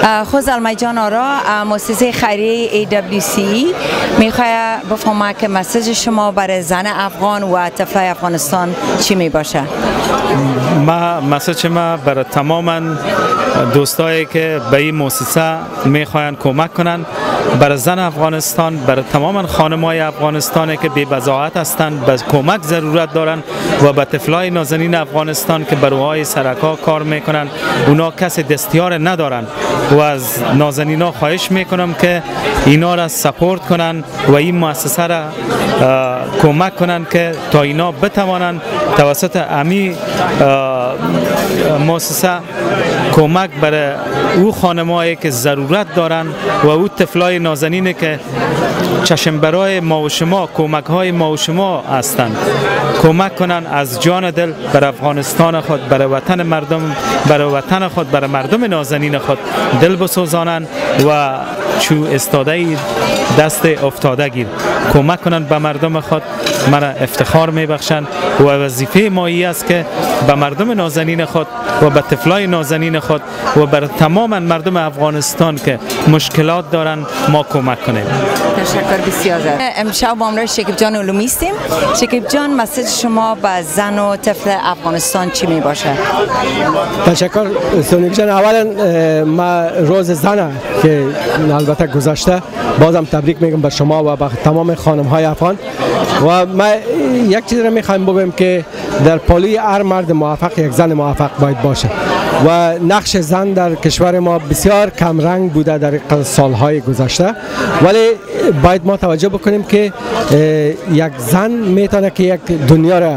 خود زلمه جان آرا مؤسسه خیریه AWCE میخواه بفهمه که مسیج شما برای زن افغان و طفل افغانستان چی می باشه؟ مسیج ما برای تمام دوستایی که به این مؤسسه میخواین کمک کنن، برای زن افغانستان، برای تمام خانم‌های افغانستان که بی بضاعت هستند، به کمک ضرورت دارن و به طفلای نازنین افغانستان که بروهای سرکا کار میکنن، اونا کسی دستیار ندارن و از نازنینا خواهش میکنم که اینا را سپورت کنن و این مؤسسه را کمک کنن که تا اینا بتوانن توسط امی مؤسسه کمک برای او خانمایی که ضرورت دارن و او طفلای نازنین که چشم برای ما و شما، کمک های ما و شما هستند، کمک کنن از جان دل بر افغانستان خود، برای وطن مردم، برای وطن خود، برای مردم نازنین خود دل بسوزانند و چو استاده دست افتاده گیر کمک کنن به مردم خود. مرا افتخار میبخشند و وظیفه مایی است که به مردم نازنین خود و به طفلای نازنین خود و بر تمام مردم افغانستان که مشکلات دارن ما کمک کنیم. تشکر بسیار. امشب با همراه شکیب جان علومی هستیم. شکیب جان، مسیج شما به زن و طفل افغانستان چی می باشه؟ تشکر سونیک جان. اولا ما روز زن که البته گذشته بازم تبریک میگم به شما و به تمام خانم های افغان و ما یک چیز را میخوایم بگم که در پالوی هر مرد موفق یک زن موفق باید باشه و نقش زن در کشور ما بسیار کم رنگ بوده در سالهای گذشته، ولی باید ما توجه بکنیم که یک زن میتونه که یک دنیا را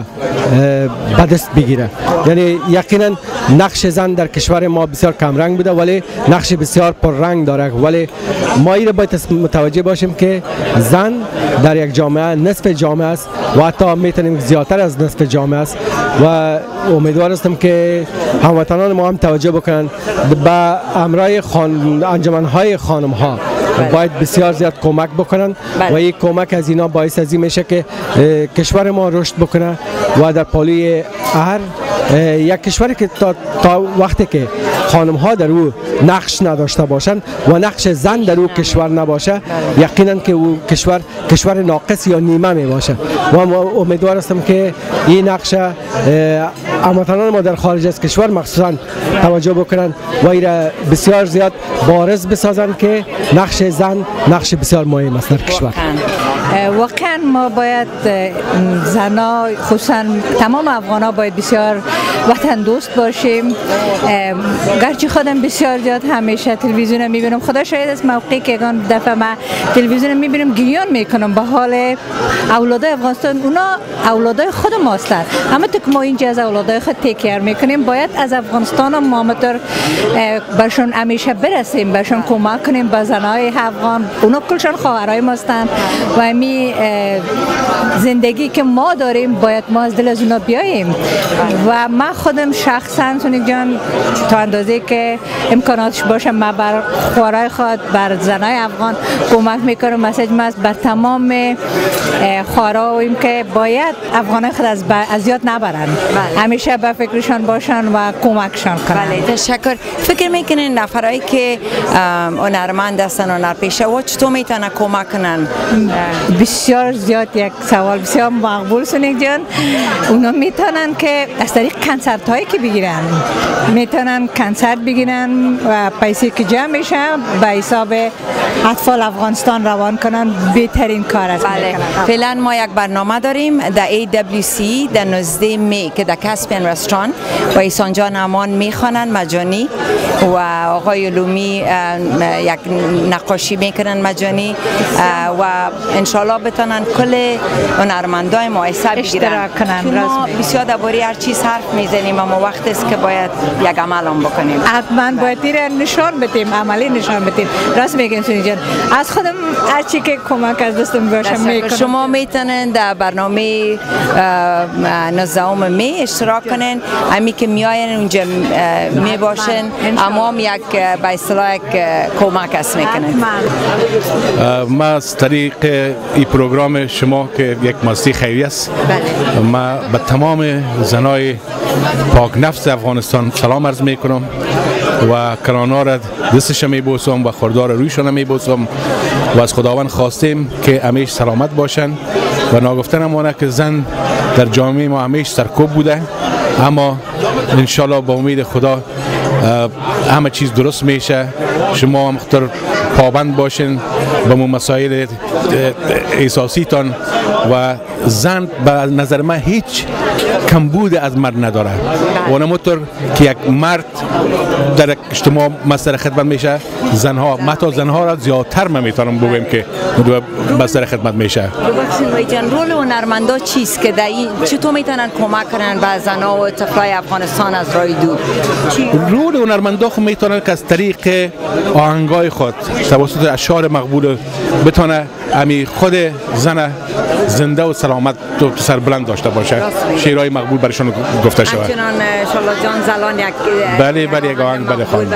به دست بگیره. یعنی یقینا نقش زن در کشور ما بسیار کم رنگ بوده ولی نقش بسیار پر رنگ داره، ولی ما این باید متوجه باشیم که زن در یک جامعه نصف جامعه است و حتی میتونیم زیادتر از نصف جامعه است و امیدوار هستم که هموطنان ما هم توجه بکنن به امرای انجمنهای خانم ها باید بسیار زیاد کمک بکنن و این کمک از اینا باعث از این میشه که کشور ما رشد بکنه و در پالوی هر یک کشوری که تا وقتی که خانم ها در او نقش نداشته باشند و نقش زن در او کشور نباشه، یقینا که او کشور ناقص یا نیمه می باشه و امیدوار هستم که این نقش هموطنان ما در خارج از کشور مخصوصا توجه بکنن و این بسیار زیاد بارز بسازن که نقش زن نقش بسیار مهم است در کشور. واقعا ما باید زنا، خصوصا تمام افغانا باید بسیار وطن دوست باشیم. گرچه خودم بسیار زیاد همیشه تلویزیون میبینم، خدا شاید از موقعی که اگان دفعه ما تلویزیون میبینم گریان میکنم به حال اولادای افغانستان. اونا اولادای خود ما هستند، اما تو که ما اینجا از اولادای خود تکیار میکنیم باید از افغانستان ما مطور برشون همیشه برسیم، برشون کمک کنیم به زنای افغان. اونا کلشان خواهرای ما هستند و می زندگی که ما داریم باید ما از دل از اونا بیاییم و ما خودم شخصا سونیک جان تا اندازه که امکاناتش باشه ما بر خواهرای خود، بر زنای افغان کمک میکنم. مسیج ما بر تمام خواهراییم که باید افغانای خود از اذیت نبرن، همیشه به فکرشان باشن و کمکشان کنن. بله، تشکر. فکر میکنین نفرایی که هنرمند هستن، هنرپیشه و چطور میتونن کمک کنن؟ بسیار زیاد یک سوال بسیار مقبول سونیک جان. اونا میتونن که از طریق کنسرت هایی که بگیرن، میتونن کنسرت بگیرن و پیسی که جمع میشه به حساب اطفال افغانستان روان کنن. بهترین کار است. بله، فعلا ما یک برنامه داریم در AWCE در 19 می که در کاسپین رستوران و ایسان جان امان میخوانن مجانی و آقای علومی یک نقاشی میکنن مجانی و انشالله بتونن کل هنرمندای ما حساب بگیرن. ما بسیار درباره هر چیز حرف میزنیم اما وقت است که باید یک عمل هم بکنیم. حتما باید این نشان بدیم، عملی نشان بدیم. راست میگین سونیک جان، از خودم هر چی که کمک از دستم باشه میکنم. شما میتونن در برنامه 19 می اشتراک کنین، امی که میاین اونجا میباشن اما هم یک به اصطلاح کمک است میکنن. ما از طریق این پروگرام شما که یک مؤسسه خیریه است، ما به تمام زنای پاک نفس افغانستان سلام عرض میکنم و کرانا را دستش میبوسم و خردار رویشان میبوسم و از خداوند خواستیم که همیشه سلامت باشن و ناگفتن امانه که زن در جامعه ما همیشه سرکوب بوده، اما انشالله با امید خدا همه چیز درست میشه. شما هم خطر پابند باشین به مسائل احساسیتان و زن به نظر من هیچ کمبود از مرد نداره و نمونطور که یک مرد در اجتماع مستر خدمت میشه، زنها متا زنها را زیادتر من میتونم بگم که مستر خدمت میشه. رول هنرمندا چیست که در این چطور میتونن کمک کنن به زنها و طفلای افغانستان از راه دور؟ رول هنرمندا خود میتونن که از طریق آهنگای خود توسط اشعار مقبول بتونه امی خود زن زنده و سلامت و سربلند داشته باشه، شعرهای مقبول برشون گفته شود. همچنان شالا جان زلان یک بله یک آهنگ بله خانم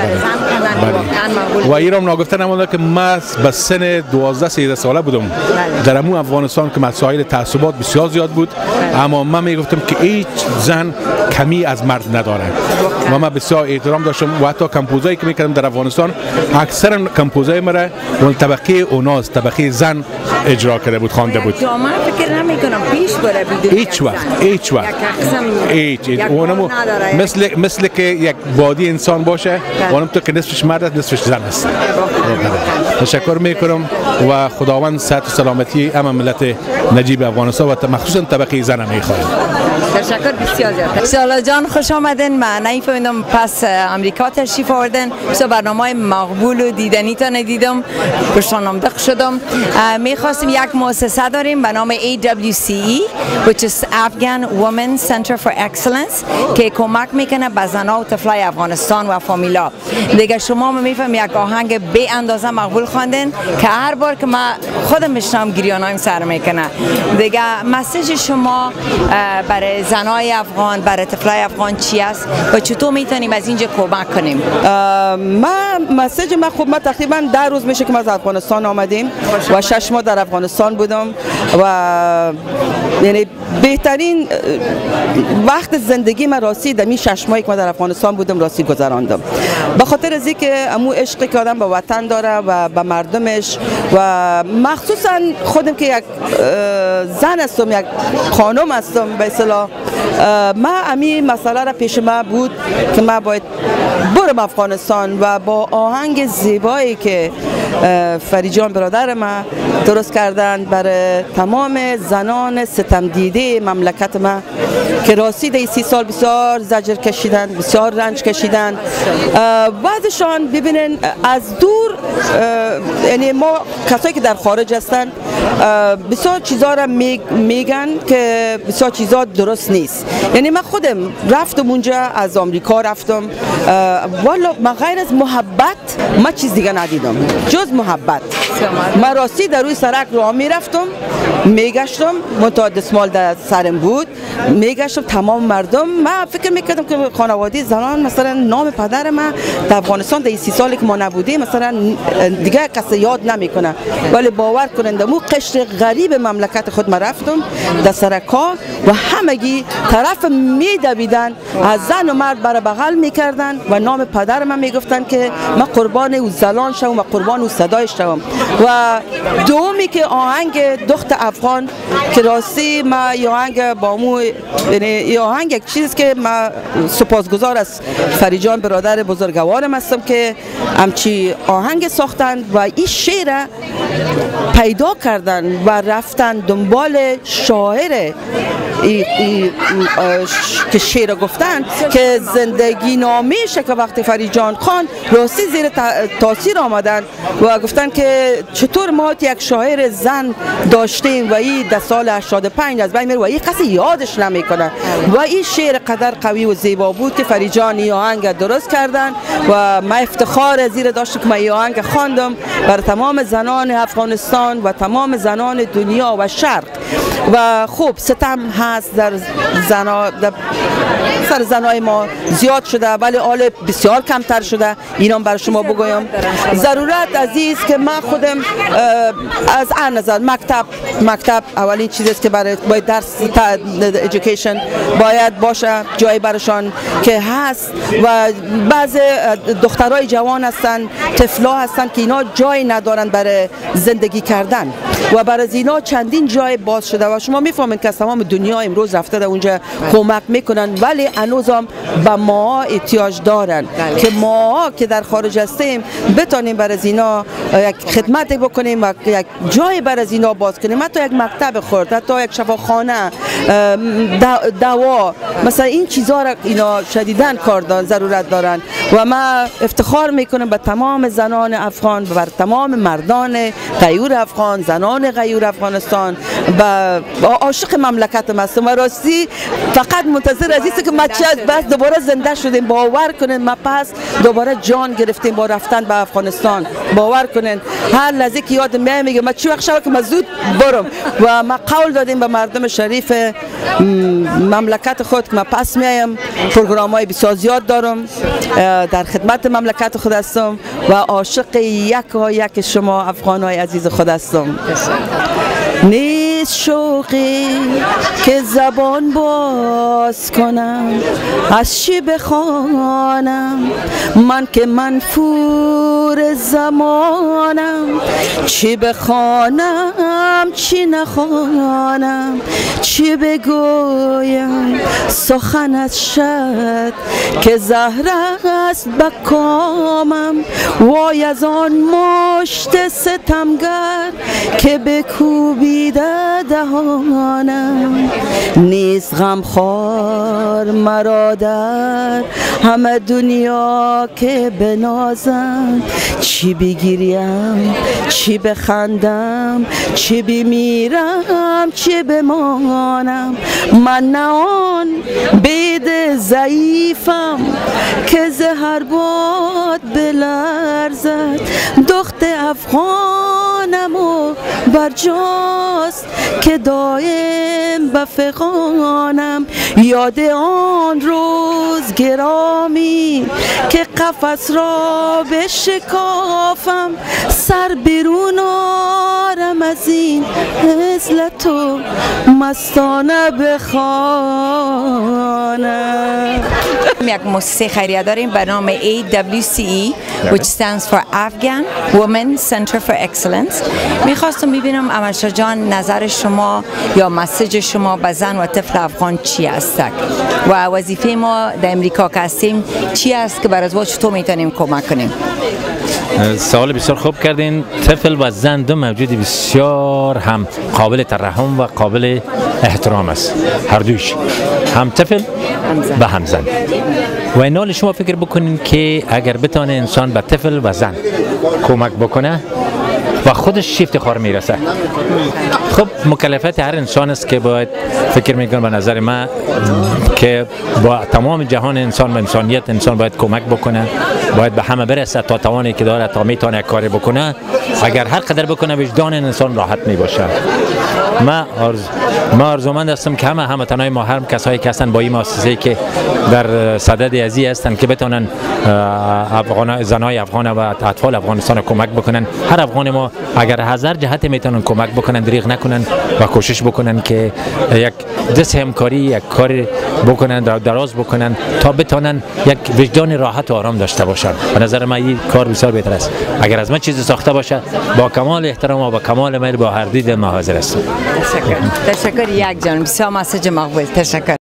بله. و ایرام ناگفته نمونده که من به سن 12-13 ساله بودم در امو افغانستان که مسائل تعصبات بسیار زیاد بود، اما من میگفتم که هیچ زن کمی از مرد نداره و من بسیار احترام داشتم و حتی کمپوزایی که میکردم در افغانستان اکثرا کمپوزای مرا اون طبقه اوناست طبقه زن اجرا کرده بود، خوانده بود. جامعه فکر نمیکنم پیش بره بدون هیچ وقت اونم مثل که یک بادی انسان باشه، اونم تو که نصفش مرد است نصفش زن است. تشکر میکنم و خداوند صحت و سلامتی همه ملت نجیب افغانستان و مخصوصا طبقه زن میخواهیم. تشکر بسیار زیاد. شالا جان خوش آمدین. من نمی‌فهمیدم پس امریکا تشریف آوردن. بسیار برنامه مقبول و دیدنی تا ندیدم. پشتانم دق شدم. می‌خواستیم یک مؤسسه داریم به نام AWCE which is Afghan Women Center for Excellence که کمک میکنه به زن‌ها و طفلای افغانستان و فامیلا. دیگه شما می‌فهمم یک آهنگ به اندازه مقبول خواندن که هر بار که من خودم میشنم گریانایم سر میکنه. دیگه مسیج شما برای زنای افغان، برای طفلای افغان چی است و چطور میتونیم از اینجا کمک کنیم؟ مسیج من خب ما تقریبا 10 روز میشه که ما از افغانستان آمدیم و 6 ماه در افغانستان بودم و یعنی بهترین وقت زندگی من راستی در این 6 ماهی که من در افغانستان بودم راستی گذراندم، به خاطر از اینکه امو عشقی که آدم به وطن داره و به مردمش و مخصوصا خودم که یک زن هستم، یک خانم هستم به اصطلاح، من امی مسئله را پیش من بود که من باید برم افغانستان و با آهنگ زیبایی که فریجان برادر من درست کردن برای تمام زنان ستم دیده مملکت ما که راستی در 30 سال بسیار زجر کشیدن، بسیار رنج کشیدن. بعضشان ببینن از دور، یعنی ما کسایی که در خارج هستن بسیار چیزا را میگن که بسیار چیزا درست نیست. یعنی من خودم رفتم اونجا، از آمریکا رفتم، والا من غیر از محبت من چیز دیگه ندیدم جز محبت. من راستی در روی سرک راه میرفتم، میگشتم، منتها دستمال در سرم بود، میگشتم تمام مردم، من فکر میکردم که خانواده زنان مثلا نام پدر من در افغانستان در 30 سالی که ما نبودیم مثلا دیگه کسی یاد نمیکنه، ولی باور کنند دمو قشر غریب مملکت خود ما رفتم در سرکا و همگی طرف میدویدن، از زن و مرد بر بغل میکردن و نام پدر من میگفتن که من قربان او زلان شوم و قربان او صدایش شوم. و دومی که آهنگ دخت افغان که راستی ما یه آهنگ با مو، یعنی یه آهنگ یک چیز که ما سپاسگزار از فریجان برادر بزرگوارم هستم که همچی آهنگ ساختن و این شعر پیدا کردن و رفتن دنبال شاعر که شعر گفتن که زندگی نامه‌شه که وقتی فریجان خان راستی زیر تاثیر آمدن و گفتن که چطور ما یک شاعر زن داشتیم و این در سال 85 از بین میره و این کسی یادش نمیکنه و این شعر قدر قوی و زیبا بود که فریجان این آهنگ درست کردن و من افتخار زیر داشتم که من این آهنگ خواندم برای تمام زنان افغانستان و تمام زنان دنیا و شرق. و خوب ستم هست در اکثر زنای ما زیاد شده ولی حال بسیار کمتر شده. اینا برای شما بگویم ضرورت عزیز که من خودم از این نظر مکتب اولین چیزی است که برای باید درس education باید باشه، جایی براشان که هست و بعض دخترای جوان هستن، طفلا هستن که اینا جای ندارن برای زندگی کردن و برای اینا چندین جای باز شده و شما میفهمید که تمام دنیا امروز رفته در اونجا کمک میکنن ولی هنوزم به ما احتیاج دارن که ما که در خارج هستیم بتونیم برای اینا یک خدمت بکنیم و یک جای برای اینا باز کنیم، حتی یک مکتب خرد، حتی یک شفاخانه، دوا، مثلا این چیزا را اینا شدیداً کار دارن، ضرورت دارن و من افتخار میکنم به تمام زنان افغان و بر تمام مردان غیور افغان، زنان غیور افغانستان و عاشق مملکتم هستم و راستی فقط منتظر عزیزی که ما بس دوباره زنده شدیم. باور کنین ما پس دوباره جان گرفتیم با رفتن به افغانستان. باور کنین هر لحظه که یادم میگه ما چی وقت شب که زود برم و ما قول دادیم به مردم شریف مملکت خود که ما پس میایم. پروگرام‌های بسیار زیاد دارم، در خدمت مملکت خود هستم و عاشق یک و یک شما افغان‌های عزیز خود هستم. نیست شوقی که زبان باز کنم، از چی بخوانم من که منفور زمانم، چی بخوانم چی نخوانم، چی بگویم سخن از شد که زهر است به کامم، وای از آن مشت ستمگر که بکوبیده دهانم، نیست غمخوار مرا در همه دنیا که بنازم، چی بگیریم چی بخندم، چی بمیرم چی بمانم، من نه آن بید ضعیفم که زهر باد بلرزد، دخت افغانم و برجاست که دایم به فغانم، یاد آن روز گرامی که قفس را بشکافم، سر بیرون آرم از این عزلت و مستانه بخوانم. یک مؤسسه خیریه داریم به نام AWCE which stands for Afghan Women Center for Excellence. میخواستم ببینم امرشا جان نظر شما یا مسیج شما به زن و طفل افغان چی است و وظیفه ما در امریکا که هستیم چی است که بر از چطور میتونیم کمک کنیم؟ سوال بسیار خوب کردین. طفل و زن دو موجود بسیار هم قابل ترحم و قابل احترام است، هر دوش، هم طفل و هم زن. و این حال شما فکر بکنین که اگر بتانه انسان به طفل و زن کمک بکنه و خودش افتخار میرسه. خب مکلفیت هر انسان است که باید فکر میکنم به نظر من که با تمام جهان انسان و انسانیت انسان باید کمک بکنه، باید به همه برسه تا توانی که داره تا میتونه کاری بکنه. اگر هر قدر بکنه وجدان انسان راحت میباشه. ما آرزومند هستم که همه هموطنای ما، هر کسایی که هستن با این مؤسسه‌ای که در صدد ازی هستن که بتونن زنای افغان و اطفال افغانستان کمک بکنن. هر افغان ما اگر هزار جهت میتونن کمک بکنن، دریغ نکنن و کوشش بکنن که یک دست همکاری، یک کار بکنن، دراز بکنن تا بتونن یک وجدان راحت و آرام داشته باشن. به نظر من این کار بسیار بهتر است. اگر از من چیزی ساخته باشه با کمال احترام و با کمال میل با هر دید ما حاضر هستم. تشکر یک جان، بسیار مسیج مقبول. تشکر.